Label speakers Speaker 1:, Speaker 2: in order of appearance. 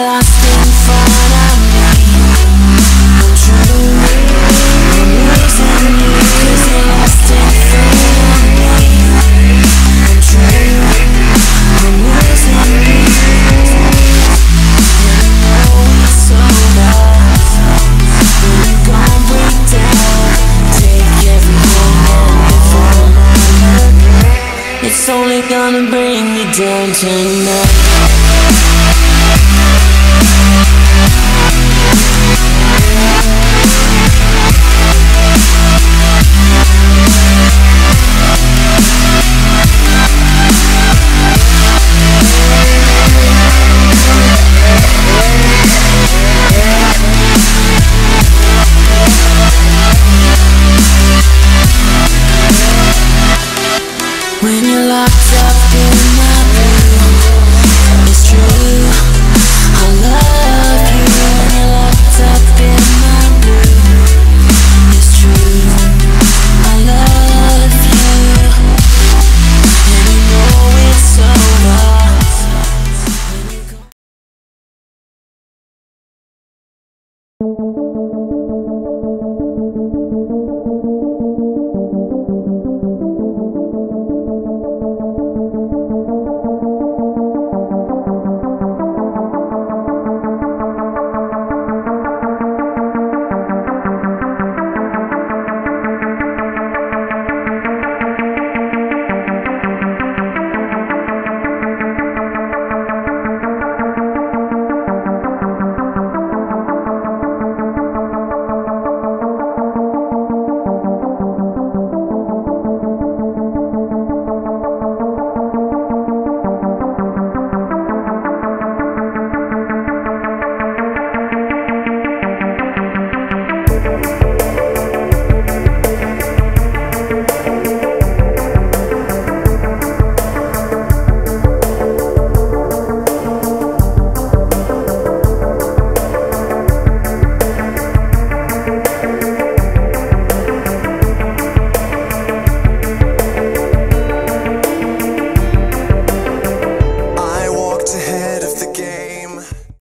Speaker 1: lost in front of me. I'm true, I'm losing you, 'cause you're lost in front of me. I'm true, I'm losing you. You know it's so bad when you gon' break down. Take everything and live on. It's only gonna bring me down tonight.